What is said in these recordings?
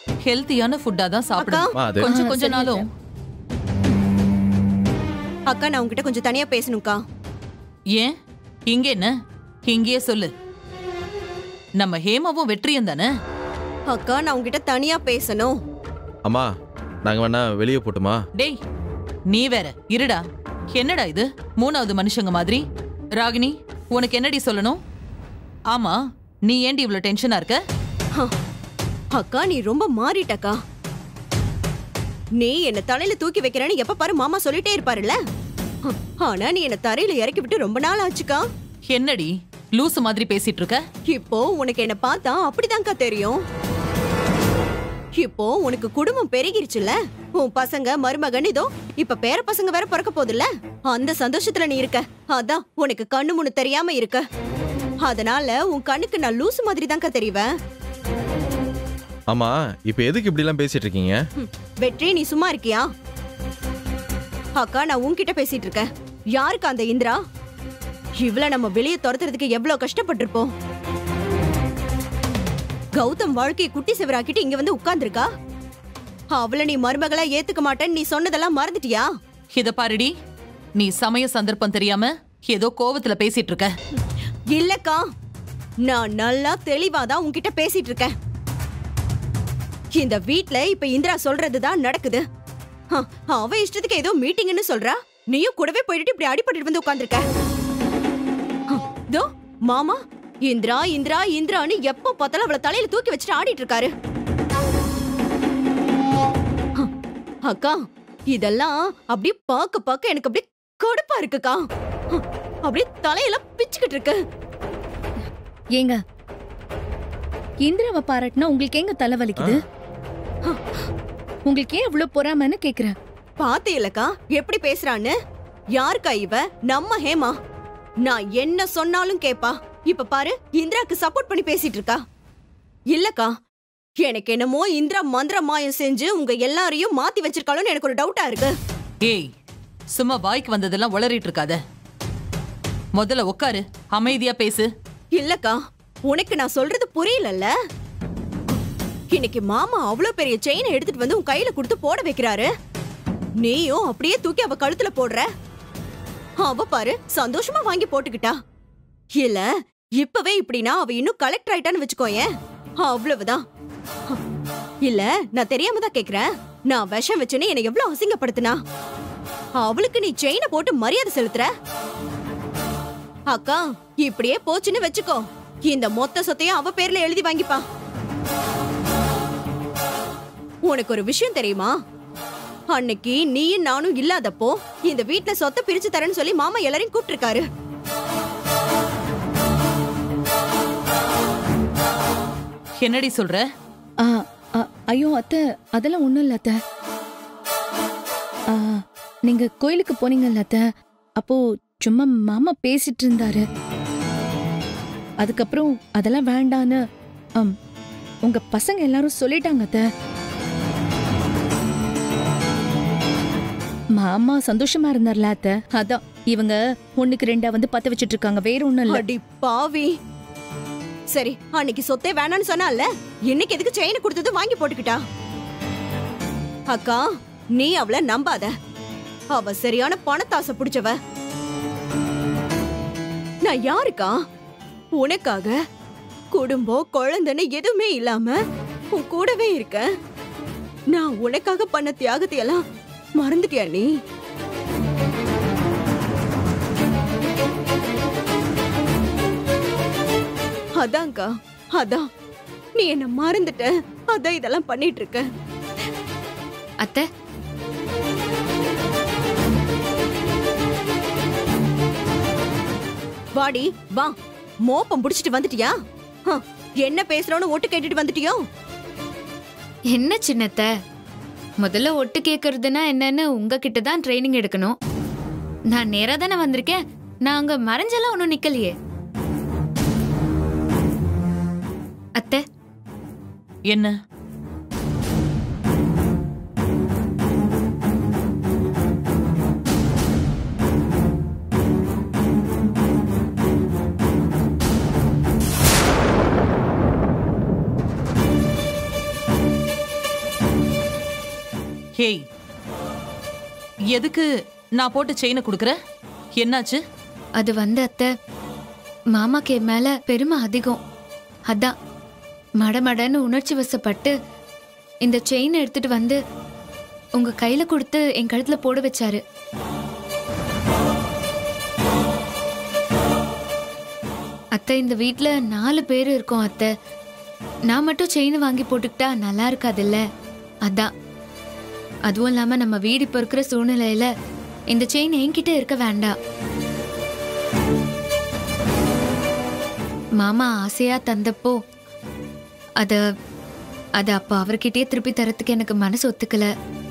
ஹெல்த்தியான ஃபுட்டா தான் சாப்பிடணும். கொஞ்சம் கொஞ்ச நாளும். அக்கா நான் உங்ககிட்ட கொஞ்சம் தனியா பேசணும்க்கா. ஏன் இங்க என்ன? இங்கேயே சொல்லு. நம்ம ஹேமாவும் வெற்றியும் தானே. அக்கா நான் உங்ககிட்ட தனியா பேசணும். அம்மா நாங்க வேணா வெளியே போட்டுமா? டேய் நீ வேற இருடா. என்னடா இது மூணாவது மனுஷங்க மாதிரி? ராகினி உனக்கு என்னடி சொல்லணும்? ஆமா நீ ஏண்டி இவ்வளவு டென்ஷனா இருக்க? அக்கா நீ ரொம்ப மாறிட்டக்கா. நீ என்ன தலையில தூக்கி வைக்கிறேன்னு எப்ப பாரு மாமா சொல்லிட்டே இருப்பாருல்ல. ஆனா நீ என்ன தரையில இறக்கி விட்டு ரொம்ப நாள் ஆச்சுக்கா. என்னடி லூசு மாதிரி பேசிட்டு இருக்க? இப்போ உனக்கு என்ன பார்த்தா அப்படிதான்க்கா தெரியும். இப்போ உனக்கு குடும்பம் பெருகிருச்சுல்ல. உன் பசங்க மருமகன் இதோ இப்ப பேர பசங்க வேற பிறக்க போகுதுல்ல. அந்த சந்தோஷத்துல நீ இருக்க. அதான் உனக்கு கண்ணு முன்னு தெரியாம இருக்க. அதனால உன் கண்ணுக்கு நான் லூசு மாதிரி தான்க்கா தெரிவேன். ஆமா இப்ப எதுக்கு இப்படி எல்லாம் பேசிட்டு இருக்கீங்க? வெற்றி நீ சும்மா இருக்கியா? அக்கா நான் உன்கிட்ட பேசிட்டு இருக்கேன். யாருக்கு அந்த இந்திரா? இவ்வளவு நம்ம வெளியே துரத்துறதுக்கு எவ்வளவு கஷ்டப்பட்டிருப்போம். கௌதம் வாழ்க்கையை குட்டி செவராக்கிட்டு இங்க வந்து உட்கார்ந்துருக்கா. அவளை நீ மருமகளா ஏத்துக்க மாட்டேன்னு நீ சொன்னதெல்லாம் மறந்துட்டியா? இத பாருடி, நீ சமய சந்தர்ப்பம் தெரியாம ஏதோ கோவத்துல பேசிட்டு இருக்க. இல்லக்கா நான் நல்லா தெளிவாதான் உன்கிட்ட பேசிட்டு இருக்கேன். இந்த வீட்ல இப்ப இந்திரா சொல்றதுதான் நடக்குது. அவ இஷ்டத்துக்கு ஏதோ மீட்டிங்னு சொல்றா. நீயும் கூடவே போயிட்டு இப்படி அடிபட்டு வந்து உட்கார்ந்துருக்க. மாமா இந்திரா இந்திரா இந்திரான்னு எப்ப பார்த்தாலும் அவளை தலையில தூக்கி வச்சுட்டு ஆடிட்டு இருக்காரு. அக்கா இதெல்லாம் அப்படியே பார்க்க எனக்கு அப்படியே கடுப்பா இருக்குக்கா. அப்படியே தலையெல்லாம் பிச்சுக்கிட்டு இருக்கு. ஏங்க இந்திராவை பாராட்டினா உங்களுக்கு எங்க தலை வலிக்குது? உங்களுக்கு ஏன் இவ்வளவு பொறாமன்னு கேக்குறேன். பாத்தீங்களா எப்படி பேசுறான்னு? யாருக்கா இவ? நம்ம ஹேமா. நான் என்ன சொன்னாலும் கேப்பா. இப்ப பாரு இந்திராக்கு சப்போர்ட் பண்ணி பேசிட்டு இருக்கா. இல்லக்கா எனக்கு என்னமோ இந்திரா மந்திர மாயம் செஞ்சு உங்க எல்லாரையும் மாத்தி வச்சிருக்காளுன்னு எனக்கு ஒரு டவுட்டா இருக்கு. ஏய் சும்மா வாய்க்கு வந்ததெல்லாம் உளறிட்டு இருக்காத. முதல்ல உட்காரு, அமைதியா பேசு. இல்லக்கா உனக்கு நான் சொல்றது புரியலல்ல. இன்னைக்கு மாமா அவ்வளவு பெரிய செயினை எடுத்துட்டு வந்து உன் கையில கொடுத்து போட வைக்கிறாரு. நீயும் அப்படியே தூக்கி அவ கழுத்துல போடுற. அவ பாரு சந்தோஷமா வாங்கி போட்டுக்கிட்டா. இல்ல இப்பவே இப்படின்னா அவ இன்னும் கலெக்டர் ஆயிட்டான்னு வச்சுக்கோயேன். அவ்வளவுதான். இல்ல நான் தெரியாம தான் கேக்குறேன். நான் விஷம் வச்சுன்னு என்னை எவ்வளவு அசிங்கப்படுத்தினா. அவளுக்கு நீ செயினை போட்டு மரியாதை செலுத்துற. அக்கா இப்படியே போச்சுன்னு வச்சுக்கோ, இந்த மொத்த சொத்தையும் அவ பேர்ல எழுதி வாங்கிப்பா. உனக்கு ஒரு விஷயம் தெரியுமா? அன்னைக்கு நீயும் நானும் இல்லாதப்போ இந்த வீட்ல சொத்தை பிரிச்சு தரேன்னு சொல்லி மாமா எல்லாரையும் கூப்பிட்டிருக்காரு. என்னடி சொல்ற? ஐயோ அத்தை அதெல்லாம் ஒண்ணும் இல்ல அத்தை. நீங்க கோயிலுக்கு போனீங்கல்ல அத்தை, அப்போ சும்மா மாமா பேசிட்டு இருந்தாரு. அதுக்கப்புறம் அதெல்லாம் வேண்டான்னு உங்க பசங்க எல்லாரும் சொல்லிட்டாங்க அத்தை. மாமா சந்தோஷமா இருந்தார்ல அத்தை, அதான் இவங்க ஒண்ணுக்கு ரெண்டா வந்து பத்த வச்சிட்டு இருக்காங்க, வேற ஒண்ணும் இல்ல. அடி பாவி. சரி அன்னைக்கு சொத்தே வேணான்னு சொன்னால, இன்னைக்கு எதுக்கு செயினை கொடுத்தது வாங்கி போட்டுக்கிட்டா? அக்கா நீ அவளை நம்பாத. அவ சரியான பணத்தாசை பிடிச்சவ. நான் யாருக்கா? உனக்காக குடும்பம் குழந்தைன்னு எதுவுமே இல்லாம உன் கூடவே இருக்க. நான் உனக்காக பண்ண தியாகத்தை எல்லாம் மறந்துட்டியா நீ? அதான்க்கா அதான் நீ என்ன மறந்துட்ட. அதான் இதெல்லாம் பண்ணிட்டு இருக்க. அத்தை வாடி வா. மோப்பம் புடிச்சிட்டு வந்துட்டியா? என்ன பேசுறோன்னு ஒட்டு கேட்டுட்டு வந்துட்டியோ? என்ன சின்னத்தை, முதல்ல ஒட்டு கேக்குறதுன்னா என்னன்னு உங்ககிட்ட தான் ட்ரைனிங் எடுக்கணும். நான் நேரா தானே வந்திருக்கேன். நான் அங்க மறைஞ்செல்லாம் ஒன்னும் நிக்கலையே. அத்தை என்ன? ஹேய், எதுக்கு நான் போட்டு செயினை கொடுக்குற? என்னாச்சு? அது வந்து அத்தை, மாமாக்கு என் மேல பெருமை அதிகம். அதான் மடமடன்னு உணர்ச்சி வசப்பட்டு இந்த செயினை எடுத்துட்டு வந்து உங்க கையில கொடுத்து என் கழுத்துல போட வச்சாரு. அத்தை, இந்த வீட்ல 4 பேர் இருக்கோம் அத்தை. நான் மட்டும் செயின் வாங்கி போட்டுக்கிட்டா நல்லா இருக்காதுல்ல. அதான். அதுவும் இல்லாம நம்ம வீடு இப்ப இருக்கிற சூழ்நிலையில இந்த செயின் என்கிட்ட இருக்க வேண்டாம். மாமா ஆசையா தந்தப்போ அத அப்ப அவர்கிட்டயே திருப்பி தரத்துக்கு எனக்கு மனசு ஒத்துக்கல.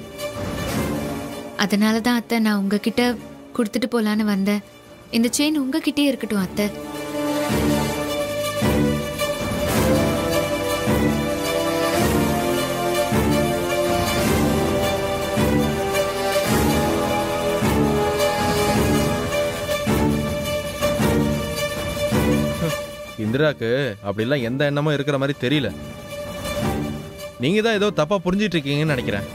அதனாலதான் அத்தை நான் உங்ககிட்ட கொடுத்துட்டு போலான்னு வந்தேன். இந்த செயின் உங்ககிட்டயே இருக்கட்டும் அத்தை. இந்திராக்கு அப்படிலாம் எந்த எண்ணமும் இருக்கிற மாதிரி தெரியல. நீங்க தான் ஏதோ தப்பா புரிஞ்சிட்டு இருக்கீங்கன்னு நினைக்கிறேன்.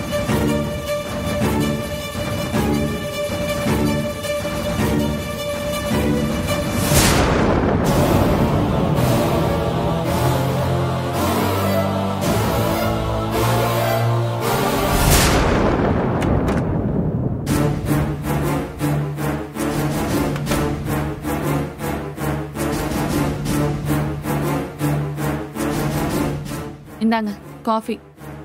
இந்தாங்க காஃபி.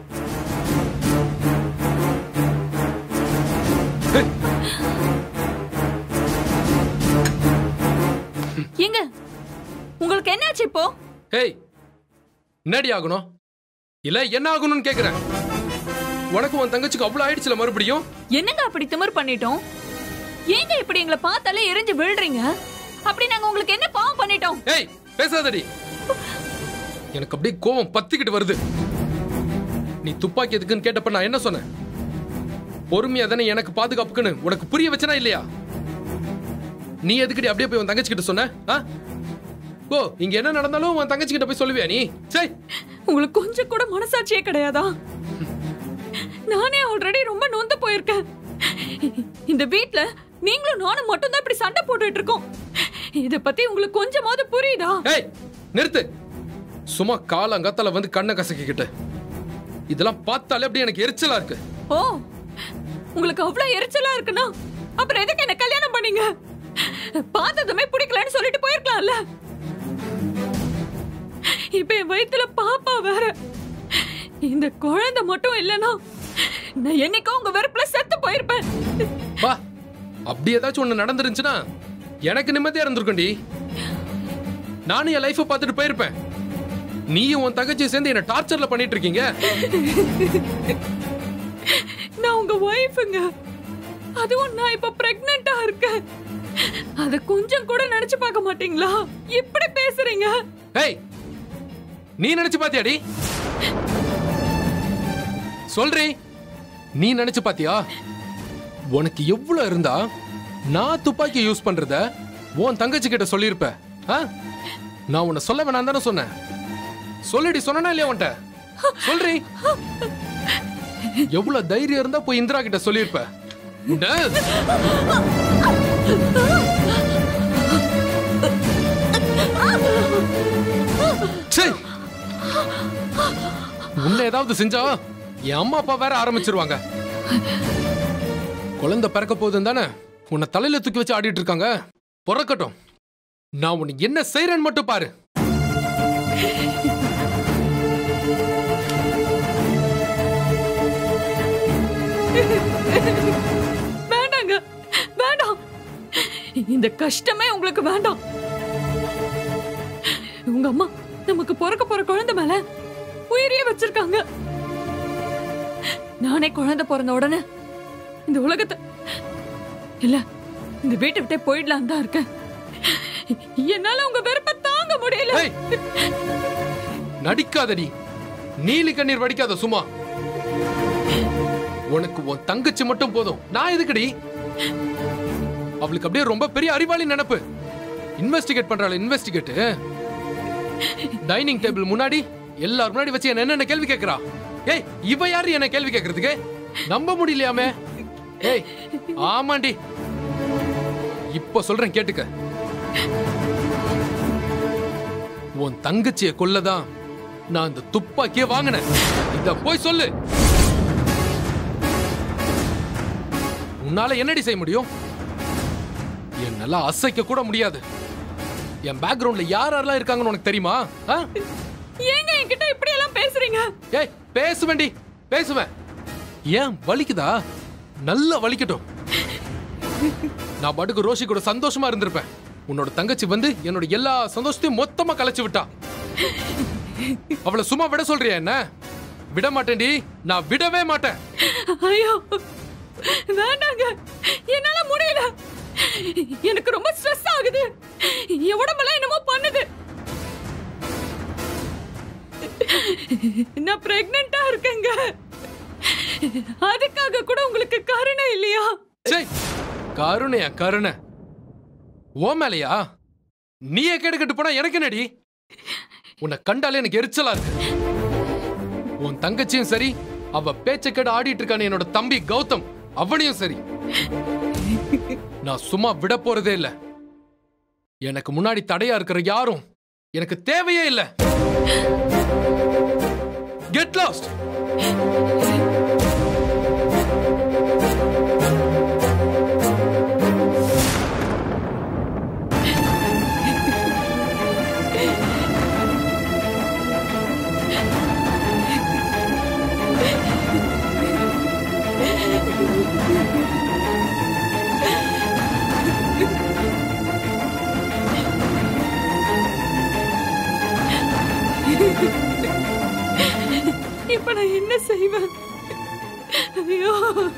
ஏங்க, உங்களுக்கு என்னாச்சு இப்போ? ஏய், என்னடி ஆகணும்? இல்ல என்ன ஆகணும்னு கேக்குறேன். உனக்கு உன் தங்கச்சிக்கு அவ்வளவு ஆயிடுச்சுல மறுபடியும்? என்னங்க அப்படி திமிர் பண்ணிட்டோம்? ஏங்க இப்படி எங்களை பார்த்தாலே எரிஞ்சு விழுறீங்க? அப்படி நாங்க உங்களுக்கு என்ன பாவம் பண்ணிட்டோம்? ஏய், பேசாதடி. எனக்கு அப்படியே கோவம் பத்திக்கிட்டு வருது. நீ துப்பாக்கி எதுக்குன்னு கேட்டப்ப நான் என்ன சொன்னேன்? பொறுமையா தானே எனக்கு பாதுகாப்புக்குன்னு உனக்கு புரிய வச்சனா இல்லையா? நீ எதுக்கடி அப்படியே போய் உன் தங்கச்சி கிட்ட சொன்ன? ஓ, இங்க என்ன நடந்தாலும் உன் தங்கச்சி கிட்ட போய் சொல்லுவியா நீ? சரி, உங்களுக்கு கொஞ்சம் கூட மனசாட்சியே கிடையாதா? நானே ஆல்ரெடி ரொம்ப நொந்து போயிருக்கேன். இந்த வீட்ல நீங்களும் நானும் மட்டும் தான் இப்படி சண்டை போட்டுட்டு இருக்கோம். இத பத்தி உங்களுக்கு கொஞ்சமாவது புரியுதா? ஏய், நிறுத்து. சும்மா காலங்கத்தால வந்து கண்ணை கசக்கிக்கிட்டு இதெல்லாம் பார்த்தாலே அப்படியே எனக்கு எரிச்சலா இருக்கு. ஓ, உங்களுக்கு அவ்வளவு எரிச்சலா இருக்குன்னா அப்புறம் எதுக்கு என்ன கல்யாணம் பண்ணீங்க? பார்த்ததுமே பிடிக்கலன்னு சொல்லிட்டு போயிருக்கலாம்ல. இப்ப என் வயித்துல பாப்பா வேற. இந்த குழந்தை மட்டும் இல்லனா நான் என்னைக்கோ உங்க வெறுப்புல செத்து போயிருப்பேன். வா, அப்படி ஏதாச்சும் ஒண்ணு நடந்துருந்துச்சுன்னா எனக்கு நிம்மதியா இருந்திருக்கும்டி. நானும் என் லைஃபை பார்த்துட்டு போயிருப்பேன். நீயும் உன் தங்கச்சியை சேர்ந்து என்ன டார்ச்சர்ல பண்ணிட்டு இருக்கீங்க. நான் உங்க வைஃப்ங்க. அதுவும் நான் இப்ப பிரெக்னன்ட்டா இருக்கேன். அத கொஞ்சம் கூட நினைச்சு பார்க்க மாட்டீங்களா? இப்படி பேசுறீங்க. ஏய், நீ நினைச்சு பாத்தியாடி? சொல்றீ, நீ நினைச்சு பாத்தியா? உனக்கு எவ்வளவு இருந்தா நான் துப்பாக்கி யூஸ் பண்றத உன் தங்கச்சி கிட்ட சொல்லிருப்ப? நான் உன்னை சொல்ல வேணாம் தானே சொன்னேன். சொல்லிடி, சொன்னா இல்லையா உன்ட்ட? சொல்றீ, எவ்வளவு தைரியம் இருந்தா போய் இந்திரா கிட்ட சொல்லிருப்ப? உன்னை ஏதாவது செஞ்சா என் அம்மா அப்பா வேற ஆரம்பிச்சிருவாங்க. குழந்தை பிறக்க போகுதுன்னு தானே உன்னை தலையில தூக்கி வச்சு ஆடிட்டு இருக்காங்க. பிறக்கட்டும், நான் உனக்கு என்ன செய்யறேன்னு மட்டும் பாரு. வேண்டாங்க, வேண்டாம். இந்த கஷ்டமே உங்களுக்கு வேண்டாம். உங்க அம்மா நமக்கு பிறக்க போற குழந்தை மேல உயிரையே வச்சிருக்காங்க. நானே குழந்தை பிறந்த உடனே இந்த உலகத்தை இல்ல இந்த வீட்டை விட்டே போயிடலாம் தான் இருக்கேன். என்னால உங்க வெறுப்பை தாங்க முடியல. நடிக்காதடி, நீலி கண்ணீர் வடிக்காத. சும்மா உனக்கு உன் தங்கச்சி மட்டும் போதும். நான் எதுக்குடி? அவளுக்கு அப்படியே ரொம்ப பெரிய அறிவாளி நினைப்பு. இன்வெஸ்டிகேட் பண்றாள். இன்வெஸ்டிகேட் டைனிங் டேபிள் முன்னாடி எல்லாரும் முன்னாடி வச்சு என்ன கேள்வி கேட்கறா? ஏய், இவ யாரு என்ன கேள்வி கேட்கறதுக்கு? நம்ப முடியலையாமே. ஏய் ஆமாண்டி, இப்ப சொல்றேன் கேட்டுக்க. உன் தங்கச்சிய கொல்லதான் நான் இந்த துப்பாக்கிய வாங்கினேன். இத போய் சொல்லு. உன்னால என்னடி செய்ய முடியும்? என்னால அசைக்க கூட முடியாது. என் பேக்ரவுண்ட்ல யாரெல்லாம் இருக்காங்கன்னு உனக்கு தெரியுமா? ஏங்க என்கிட்ட இப்படி எல்லாம் பேசுறீங்க? ஏய் பேசுவேண்டி, பேசுவேன். ஏன் வலிக்குதா? நல்லா வலிக்கட்டும். நான் பாட்டுக்கு ரோஷி கூட சந்தோஷமா இருந்திருப்பேன். உன்னோட தங்கச்சி வந்து என்னோட எல்லா சந்தோஷத்தையும் மொத்தமா கலைச்சு விட்டா. அவளை சும்மா விட சொல்றியா? என்ன விட மாட்டேன்டி, நான் விடவே மாட்டேன். ஐயோ வேண்டாங்க, என்னால முடியல. எனக்கு ரொம்ப ஸ்ட்ரெஸ் ஆகுது. என் உடம்பெல்லாம் என்னமோ பண்ணுது. நான் பிரெக்னன்ட்டா இருக்கேங்க. அதுக்காக கூட உங்களுக்கு கருணை இல்லையா? கருணையா? கருணை ஓ மேலையா? நீயே கேட்டுக்கிட்டு போனா எனக்கு என்னடி? உன்னை கண்டாலே எனக்கு எரிச்சலா இருக்கு. உன் தங்கச்சியும் சரி, அவ பேச்ச கேட்டு ஆடிட்டு இருக்கானே என்னோட தம்பி கௌதம், அவனையும் சரி நான் சும்மா விட போறதே இல்ல. எனக்கு முன்னாடி தடையா இருக்கிற யாரும் எனக்கு தேவையே இல்ல. Get lost. இப்ப நான் என்ன செய்வேன்? ஐயோ,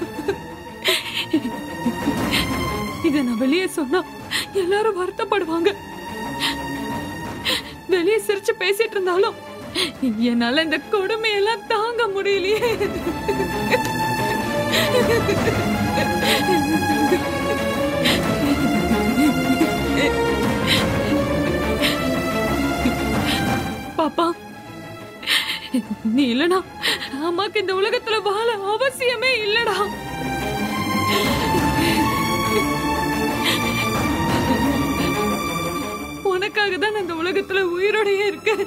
இத நான் வெளியே சொன்னா எல்லாரும் வருத்தப்படுவாங்க. வெளியே சிரிச்சு பேசிட்டு இருந்தாலும் என்னால இந்த கொடுமையெல்லாம் தாங்க முடியலையே. பாப்பா, நீ இல்லனா அம்மாக்கு இந்த உலகத்துல வாழ அவசியமே இல்லடா. உனக்காக தான் நான் இந்த உலகத்துல உயிரோடயே இருக்கேன்.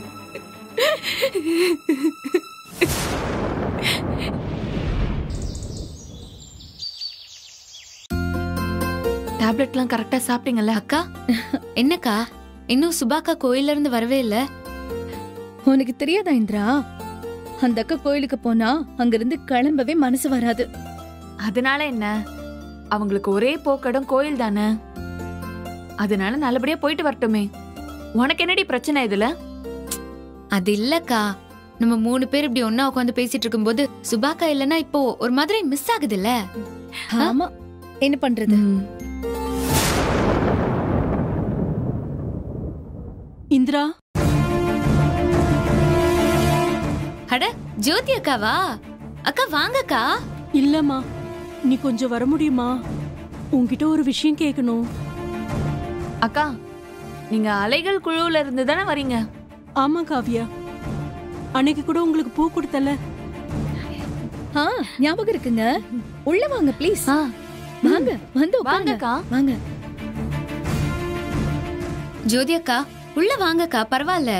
டேப்லெட்லாம் கரெக்டா சாப்பிட்டீங்கல்ல? அக்கா என்னக்கா இன்னும் சுபாக்கா கோயில்ல இருந்து வரவே இல்ல? உனக்கு தெரியாதா இந்திரா, அந்த அக்கா கோயிலுக்கு போனா அங்கிருந்து கிளம்பவே மனசு வராது. அதனால என்ன, அவங்களுக்கு ஒரே போக்கடம் கோயில் தானே, அதனால நல்லபடியா போயிட்டு வரட்டுமே. உனக்கு என்னடி பிரச்சனை இதுல? அது இல்லக்கா, நம்ம 3 பேர் இப்படி ஒன்னா உட்காந்து பேசிட்டு இருக்கும்போது சுபாக்கா இல்லனா இப்போ ஒரு மாதிரி மிஸ் ஆகுதுல்ல. ஆமா, என்ன பண்றது? இந்திரா. அட ஜோதி அக்காவா? அக்கா வாங்கக்கா. இல்லம்மா, நீ கொஞ்சம் வர முடியுமா? உன்கிட்ட ஒரு விஷயம் கேட்கணும். அக்கா, நீங்க அலைகள் குழுவுல இருந்து தானே வரீங்க? ஆமா காவியா, அன்னைக்கு கூட உங்களுக்கு பூ கொடுத்தல. ஞாபகம் இருக்குங்க. உள்ள வாங்க ப்ளீஸ். வாங்க, வந்து வாங்கக்கா. வாங்க. ஜோதி அக்கா உள்ள வாங்கக்கா, பரவாயில்ல.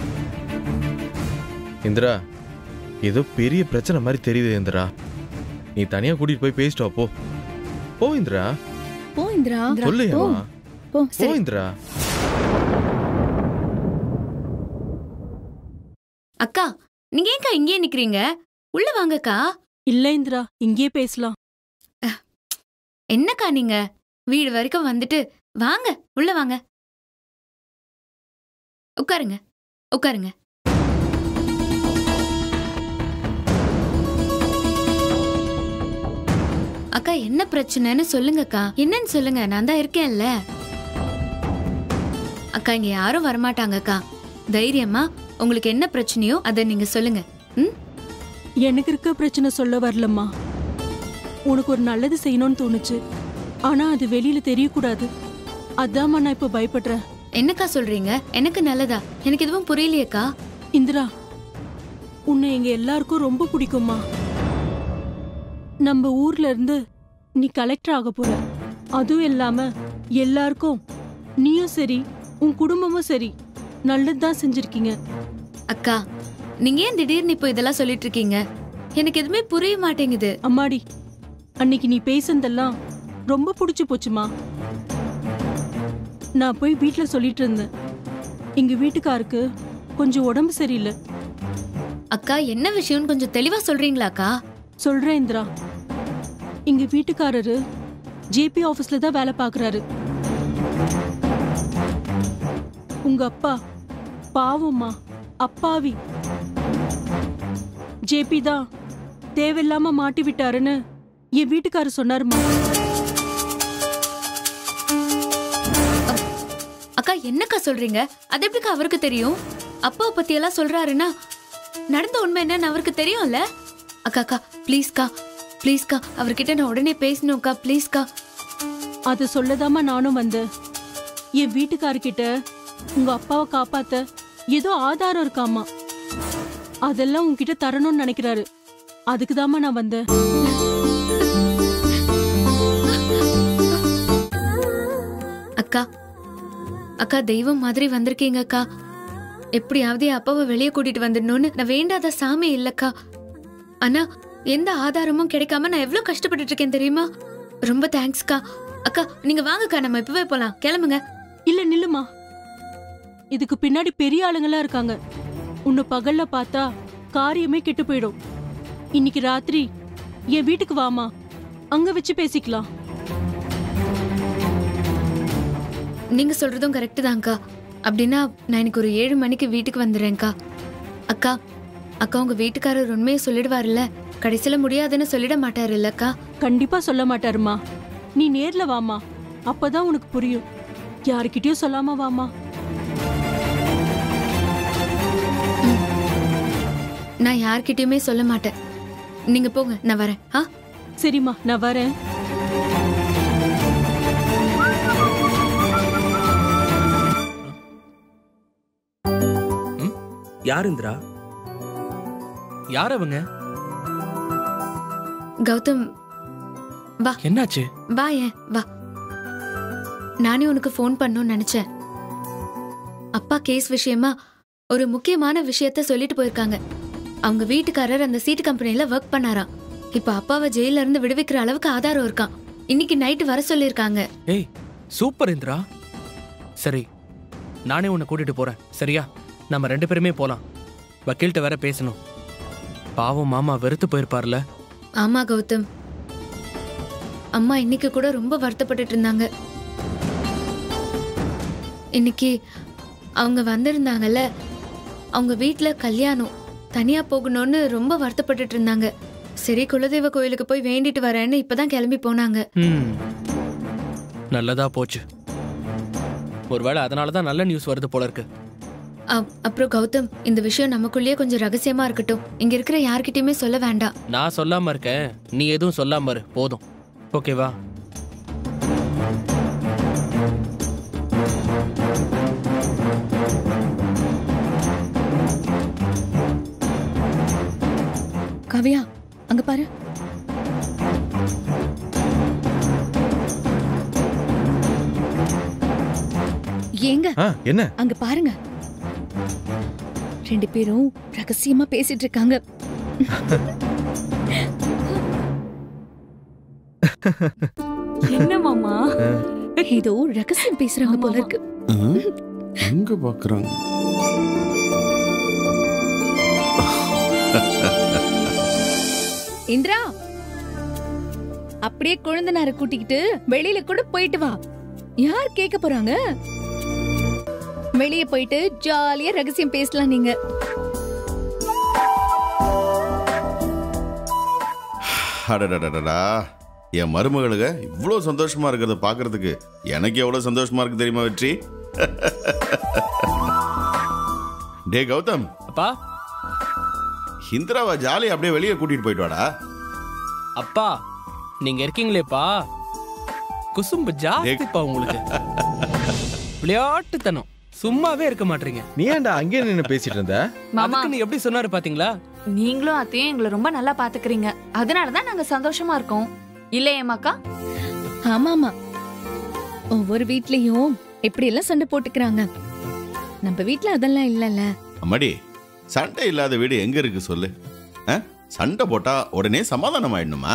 இந்திரா, ஏதோ பெரிய பிரச்சனை மாதிரி தெரியுது இந்திரா. நீ தனியா கூட்டிட்டு போய் பேசிட்டு வா. போ இந்திரா. போ இந்திரா. சொல்லுமா. போ இந்திரா. அக்கா நீங்க ஏன்க்கா இங்கே நிக்கிறீங்க? உள்ள வாங்கக்கா. இல்ல இந்திரா, இங்கே பேசலாம். என்னக்கா நீங்க வீடு வரைக்கும் வந்துட்டு வாங்க, உள்ள வாங்க. உட்காருங்க, உட்காருங்க. அக்கா என்ன பிரச்சனைன்னு சொல்லுங்கக்கா. என்னன்னு சொல்லுங்க, நான் தான் இருக்கேன்ல. அக்கா இங்க யாரும் வரமாட்டாங்கக்கா. தைரியமா உங்களுக்கு என்ன பிரச்சனையோ அதை நீங்க சொல்லுங்க. எனக்கு இருக்க பிரச்சனை சொல்ல வரலம்மா. உனக்கு ஒரு நல்லது செய்யணும்னு தோணுச்சு, ஆனா அது வெளியில தெரியக்கூடாது. அதாம்மா நான் இப்ப பயப்படுறேன். என்னக்கா சொல்றீங்க? எனக்கு நல்லதா? எனக்கு எதுவும் புரியலையேக்கா. இந்திரா, உன்னை எங்க எல்லாருக்கும் ரொம்ப பிடிக்கும்மா. நம்ம ஊர்ல இருந்து நீ கலெக்டர் ஆக போற. அதுவும் இல்லாம எல்லாருக்கும் நீயும் சரி உன் குடும்பமும் சரி நல்லதுதான் செஞ்சிருக்கீங்க. அக்கா நீங்க ஏன் திடீர்னு இப்போ இதெல்லாம் சொல்லிட்டு இருக்கீங்க? எனக்கு எதுவுமே புரிய மாட்டேங்குது. அம்மாடி, அன்னைக்கு நீ பேசுனதெல்லாம் ரொம்ப பிடிச்சு போச்சுமா. நான் போய் வீட்டுல சொல்லிட்டு இருந்தேன், எங்க வீட்டுக்காருக்கு கொஞ்சம் உடம்பு சரியில்லை. அக்கா என்ன விஷயம்னு கொஞ்சம் தெளிவா சொல்றீங்களாக்கா? சொல்றேன் இந்திரா. எங்க வீட்டுக்காரரு ஜேபி ஆபீஸ்ல தான் வேலை பாக்குறாரு. உங்க அப்பா பாவம்மா, அப்பாவி. ஜேபி தான் தேவையில்லாம மாட்டி விட்டாருன்னு என் வீட்டுக்காரர் சொன்னாருமா. அக்கா என்னக்கா சொல்றீங்க? அது எப்படிக்கா அவருக்கு தெரியும்? அப்பாவை பத்தி எல்லாம் சொல்றாருன்னா நடந்த உண்மை என்னன்னு அவருக்கு தெரியும்ல. அக்கா அக்கா ப்ளீஸ்க்கா ப்ளீஸ்க்கா அவர்கிட்ட நான் உடனே பேசணும்க்கா ப்ளீஸ்க்கா. அது சொல்லதாமா நானும் வந்தேன். என் வீட்டுக்காரர்கிட்ட உங்க அப்பாவை காப்பாத்த ஏதோ ஆதாரம் இருக்காமா, அதெல்லாம் உன்கிட்ட தரணும்னு நினைக்கிறாரு. அதுக்குதாமா நான் வந்தேன். அக்கா அக்கா தெய்வம் மாதிரி வந்திருக்கீங்க அக்கா. எப்படியாவது என் அப்பாவை வெளியே கூட்டிட்டு வந்துடணும்னு நான் வேண்டாத சாமி இல்லக்கா. ஆனா எந்த ஆதாரமும் கிடைக்காம நான் எவ்வளவு கஷ்டப்பட்டுட்டு இருக்கேன் தெரியுமா? ரொம்ப தேங்க்ஸ்க்கா. அக்கா நீங்க வாங்கக்கா, நம்ம இப்பவே போலாம். கிளம்புங்க. இல்ல நில்லுமா, இதுக்கு பின்னாடி பெரிய ஆளுங்களா இருக்காங்க. உன்னை பகல்ல பார்த்தா காரியமே கெட்டு போயிடும். இன்னைக்கு ராத்திரி என் வீட்டுக்கு வாமா, அங்க வச்சு பேசிக்கலாம். நீங்க சொல்றதும் கரெக்ட் தான்க்கா. அப்படின்னா நான் எனக்கு ஒரு 7 மணிக்கு வீட்டுக்கு வந்துடுறேன்க்கா. அக்கா அக்கா உங்க வீட்டுக்காரர் உண்மையை சொல்லிடுவாருல்ல? கடைசியில முடியாதுன்னு சொல்லிட மாட்டாரு இல்லக்கா? கண்டிப்பா சொல்ல மாட்டாருமா. நீ நேர்ல வாமா, அப்பதான் உனக்கு புரியும். யாருக்கிட்டயும் சொல்லாம வாமா. நான் யார்கிட்டயுமே சொல்ல மாட்டேன். நீங்க போங்க, நான் வரேன். சரிம்மா, நான் வரேன். யார் இந்திரா? யார் அவங்க? கௌதம் வா. என்னாச்சு? வா ஏன் வா. நானே உனக்கு ஃபோன் பண்ணணும்னு நினைச்சேன். அப்பா கேஸ் விஷயமா ஒரு முக்கியமான விஷயத்த சொல்லிட்டு போயிருக்காங்க. அவங்க வீட்டுக்காரர் அந்த சீட்டு கம்பெனில ஒர்க் பண்ணாராம். இப்ப அப்பாவை ஜெயில இருந்து விடுவிக்கிற அளவுக்கு ஆதாரம் இருக்கான். இன்னைக்கு நைட்டு வர சொல்லிருக்காங்க. ஏய் சூப்பர் இந்திரா. சரி நானே உன்னை கூட்டிட்டு போறேன், சரியா? நம்ம 2 பேருமே போலாம். வக்கீல்கிட்ட வேற பேசணும். பாவம் மாமா வெறுத்து போயிருப்பார்ல. ஆமா கௌதம், அம்மா இன்னைக்கு கூட ரொம்ப வருத்தப்பட்டுட்டு இருந்தாங்க. இன்னைக்கு அவங்க வந்திருந்தாங்கல்ல, அவங்க வீட்டுல கல்யாணம், தனியா போகணும்னு ரொம்ப வருத்தப்பட்டுட்டு இருந்தாங்க. சரி குலதெய்வ கோயிலுக்கு போய் வேண்டிட்டு வரேன்னு இப்பதான் கிளம்பி போனாங்க. நல்லதா போச்சு. ஒருவேளை அதனாலதான் நல்ல நியூஸ் வருது போல இருக்கு. அப்புறம் கௌதம், இந்த விஷயம் நமக்குள்ளேயே கொஞ்சம் ரகசியமா இருக்கட்டும். இங்க இருக்கிற யார்கிட்டயுமே சொல்ல வேண்டாம். நான் சொல்லாம இருக்கேன், நீ எதுவும் சொல்லாம இரு போதும். ஓகேவா? காவியா அங்க பாரு. ஏங்க என்ன அங்க பாருங்க, 2 பேரும் ரகசியமா பேசிட்டு இருக்காங்க. என்ன மாமா? ஏதோ ரகசியம் பேசுறாங்க போல இருக்கு. எங்க பாக்குறாங்க? இந்திரா, அப்படியே குழந்தைனார கூட்டிக்கிட்டு வெளியில கூட போயிட்டு வா. யார் கேட்க போறாங்க? வெளியே போயிட்டு ஜாலியா ரகசியம் பேசலாம் நீங்க. அடடடடா, என் மருமகளுக இவ்வளோ சந்தோஷமா இருக்கிறத பாக்குறதுக்கு எனக்கு எவ்வளவு சந்தோஷமா இருக்கு தெரியுமா வெற்றி? டே கௌதம், அப்பா இந்திராவை ஜாலியா அப்படியே வெளியே கூட்டிட்டு போயிட்டு வாடா. அப்பா நீங்க இருக்கீங்களேப்பா, குசும்பு ஜாஸ்திப்பா உங்களுக்கு. விளையாட்டுத்தனம், சும்மாவே இருக்க மாட்டீங்க. நீ ஏன்டா அங்கே நின்னு பேசிட்டு இருந்த? அதுக்கு நீ எப்படி சொன்னாரு பாத்தீங்களா? நீங்களும் அத்தையும் எங்களை ரொம்ப நல்லா பாத்துக்கிறீங்க. அதனாலதான் நாங்க சந்தோஷமா இருக்கோம். இல்லையேமாக்கா? ஆமாமா, ஒவ்வொரு வீட்லயும் எப்படி எல்லாம் சண்டை போட்டுக்கிறாங்க. நம்ம வீட்ல அதெல்லாம் இல்லல்ல. அம்மாடி, சண்டை இல்லாத வீடு எங்க இருக்கு சொல்லு? சண்டை போட்டா உடனே சமாதானம் ஆயிடணுமா?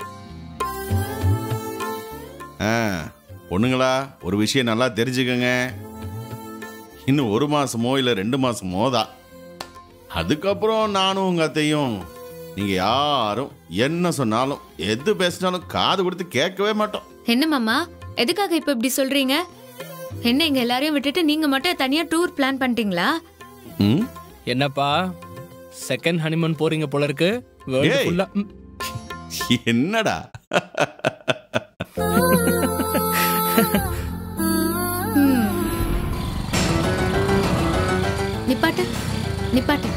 பொண்ணுங்களா, ஒரு விஷயம் நல்லா தெரிஞ்சுக்கங்க. இன்னும் 1 மாசமோ இல்ல 2 மாசமோ தான். அதுக்கப்புறம் நானும் உங்க அத்தையும் நீங்க யாரும் என்ன சொன்னாலும் எது பேசினாலும் காது கொடுத்து கேட்கவே மாட்டோம். என்ன மாமா, எதுக்காக இப்ப இப்படி சொல்றீங்க? என்ன இங்க எல்லாரையும் விட்டுட்டு நீங்க மட்டும் தனியா டூர் பிளான் பண்ணிட்டீங்களா? என்னப்பா செகண்ட் ஹனிமூன் போறீங்க போல இருக்கு. வேர்ல்ட் ஃபுல்லா என்னடா? நிப்பாட்டு நிப்பாட்டு.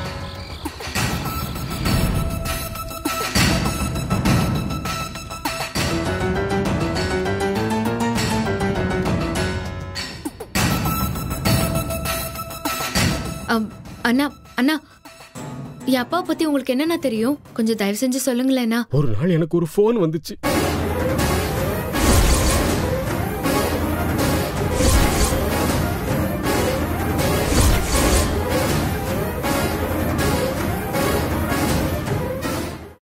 அண்ணா அண்ணா, என் அப்பா பத்தி உங்களுக்கு என்னன்னா தெரியும்? கொஞ்சம் தயவு செஞ்சு சொல்லுங்களேண்ணா. ஒரு நாள் எனக்கு ஒரு போன் வந்துச்சு.